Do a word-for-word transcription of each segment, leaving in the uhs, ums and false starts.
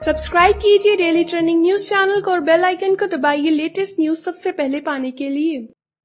Subscribe कीजिए daily trending news channel को और बेल आइकन को दबाइए लेटेस्ट न्यूज सबसे पहले पाने के लिए।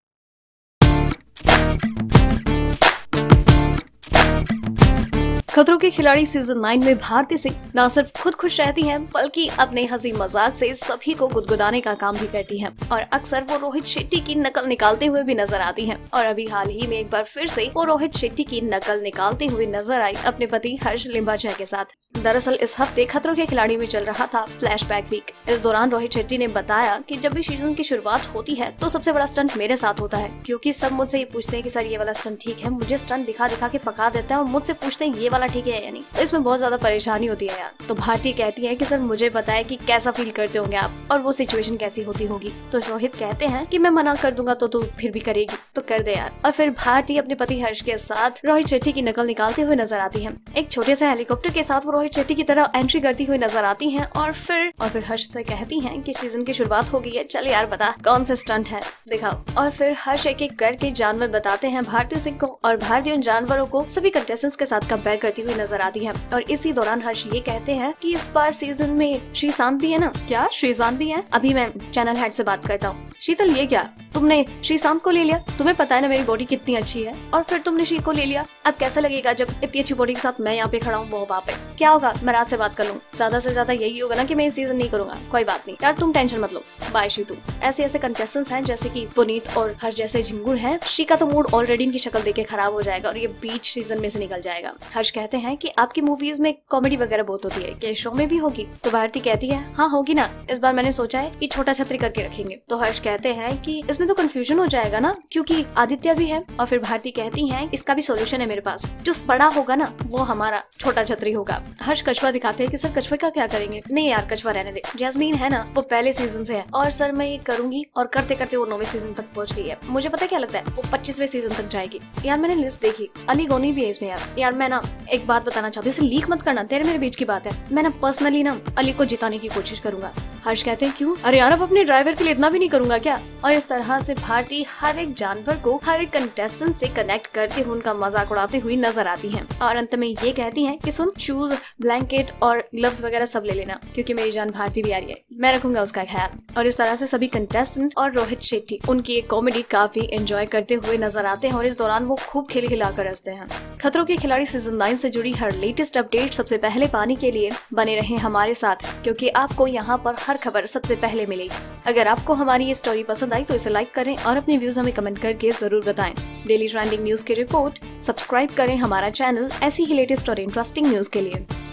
खतरों के खिलाड़ी सीजन नाइन में भारती सिंह न सिर्फ खुद खुश रहती हैं, बल्कि अपने हंसी मजाक से सभी को गुदगुदाने का काम भी करती हैं और अक्सर वो रोहित शेट्टी की नकल निकालते हुए भी नजर आती हैं। और अभी हाल ही में एक बार फिर से वो रोहित शेट्टी की नकल निकालते हुए नजर आई अपने पति हर्ष लिम्बाचा के साथ। दरअसल इस हफ्ते खतरों के खिलाड़ी में चल रहा था फ्लैशबैक वीक। इस दौरान रोहित शेट्टी ने बताया कि जब भी सीजन की शुरुआत होती है तो सबसे बड़ा स्टंट मेरे साथ होता है, क्योंकि सब मुझसे ये पूछते हैं कि सर ये वाला स्टंट ठीक है, मुझे स्टंट दिखा दिखा के पका देता है और मुझसे पूछते हैं ये वाला ठीक है या नहीं। तो इसमें बहुत ज्यादा परेशानी होती है यार। तो भारती कहती है कि सर मुझे पता है कि कैसा फील करते होंगे आप और वो सिचुएशन कैसी होती होगी। तो रोहित कहते हैं कि मैं मना कर दूंगा तो तू फिर भी करेगी, तो कर दे यार। और फिर भारती अपने पति हर्ष के साथ रोहित शेट्टी की नकल निकालते हुए नजर आती है। एक छोटे से हेलीकॉप्टर के साथ वो रोहित शेट्टी की तरह एंट्री करती हुई नजर आती हैं और फिर और फिर हर्ष से कहती हैं कि सीजन की शुरुआत हो गई है, चल यार बता कौन से स्टंट है दिखाओ। और फिर हर्ष एक एक करके जानवर बताते हैं भारती सिंह को और भारती उन जानवरों को सभी कंटेस्टेंट्स के साथ कंपेयर करती हुई नजर आती है। और इसी दौरान हर्ष ये कहते हैं कि इस बार सीजन में श्रीशांत भी है ना। क्या श्रीशांत भी है? अभी मैं चैनल हेड से बात करता हूँ। शीतल ये क्या, तुमने श्रीशांत को ले लिया? तुम्हें पता है ना मेरी बॉडी कितनी अच्छी है, और फिर तुमने श्री को ले लिया। अब कैसा लगेगा जब इतनी अच्छी बॉडी के साथ मैं यहाँ पे खड़ा हूँ वो वहाँ पे? क्या होगा, मैं रात से बात कर लूँ। ज्यादा से ज्यादा यही होगा ना कि मैं इस सीजन नहीं करूंगा। कोई बात नहीं यार, तुम टेंशन मत लो, बाय शीतू। ऐसे ऐसे कंटेस्टेंट्स हैं जैसे कि पुनीत और हर्ष जैसे झिंगुर हैं। श्री का तो मूड ऑलरेडी इनकी शक्ल देख के खराब हो जाएगा और ये बीच सीजन में से निकल जाएगा। हर्ष कहते हैं कि आपकी मूवीज में कॉमेडी वगैरह बहुत होती है, क्या शो में भी होगी? तो भारती कहती है हाँ होगी ना, इस बार मैंने सोचा है कि छोटा छतरी करके रखेंगे। तो हर्ष कहते हैं कि इसमें तो कंफ्यूजन हो जाएगा ना, क्योंकि आदित्य भी है। और फिर भारती कहती है इसका भी सोल्यूशन है मेरे पास, जो बड़ा होगा ना वो हमारा छोटा छतरी होगा। हर्ष कछुआ दिखाते हैं कि सर कछुए का क्या करेंगे? नहीं यार कछुआ रहने दे, जैस्मीन है ना वो पहले सीजन से है और सर मैं ये करूंगी। और करते करते वो नौवें सीजन तक पहुंच गई है। मुझे पता क्या लगता है वो पच्चीसवें सीजन तक जाएगी। यार मैंने लिस्ट देखी, अली गोनी भी है इसमें यार। यार मैं ना एक बात बताना चाहती हूँ, इसे लीक मत करना, तेरे मेरे बीच की बात है। मैं ना पर्सनली ना अली को जिताने की कोशिश करूंगा। हर्ष कहते हैं क्यों? अरे यार अब अपने ड्राइवर के लिए इतना भी नहीं करूंगा क्या? और इस तरह से भारती हर एक जानवर को हर एक कंटेस्टेंट से कनेक्ट करते हुए उनका मजाक उड़ाते हुई नजर आती हैं। और अंत में ये कहती हैं कि सुन शूज, ब्लैंकेट और ग्लव्स वगैरह सब ले लेना, क्योंकि मेरी जान भारती भी आ रही है, मैं रखूंगा उसका ख्याल। और इस तरह से सभी कंटेस्टेंट और रोहित शेट्टी उनकी एक कॉमेडी काफी एंजॉय करते हुए नजर आते हैं और इस दौरान वो खूब खिल खिलाकर हंसते हैं। खतरों के खिलाड़ी सीजन नाइन से जुड़ी हर लेटेस्ट अपडेट सबसे पहले पाने के लिए बने रहे हमारे साथ, क्योंकि आपको यहाँ पर हर खबर सबसे पहले मिलेगी। अगर आपको हमारी ये स्टोरी पसंद आई तो इसे लाइक करें और अपने व्यूज हमें कमेंट करके जरूर बताएं। डेली ट्रेंडिंग न्यूज की रिपोर्ट सब्सक्राइब करें हमारा चैनल ऐसी ही लेटेस्ट और इंटरेस्टिंग न्यूज के लिए।